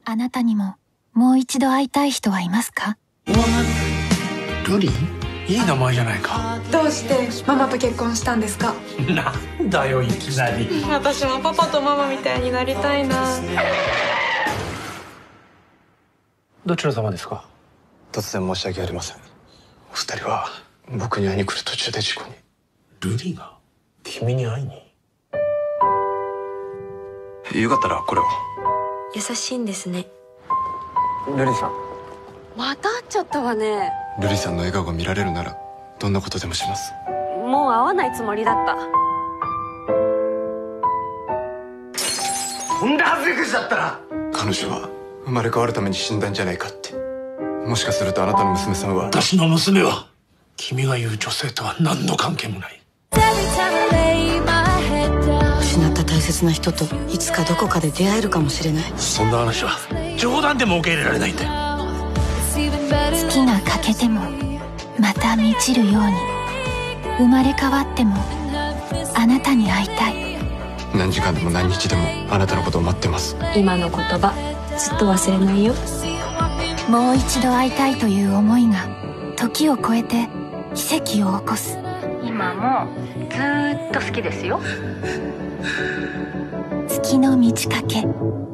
あなたにももう一度会いたい人はいますか？ ルリン？いい名前じゃないか。 どうしてママと結婚したんですか？ なんだよいきなり。 私もパパとママみたいになりたいな。 どちら様ですか？ 突然申し訳ありません。お二人は僕に会いに来る途中で事故に。 ルリが君に会いに？ よかったらこれを。 優しいんですね。 ルリさん。 また会っちゃったわね。 ルリさんの笑顔が見られるならどんなことでもします。 もう会わないつもりだった。 こんな恥ずかしだったら。彼女は生まれ変わるために死んだんじゃないかって。もしかするとあなたの娘さんは。 私の娘は君が言う女性とは何の関係もない。 失った大切な人といつかどこかで出会えるかもしれない。 そんな話は冗談でも受け入れられないんだよ。 月が欠けてもまた満ちるように、生まれ変わってもあなたに会いたい。 何時間でも何日でもあなたのことを待ってます。 今の言葉ずっと忘れないよ。 もう一度会いたいという思いが時を超えて奇跡を起こす。 今もずーっと好きですよ。 月の満ち欠け。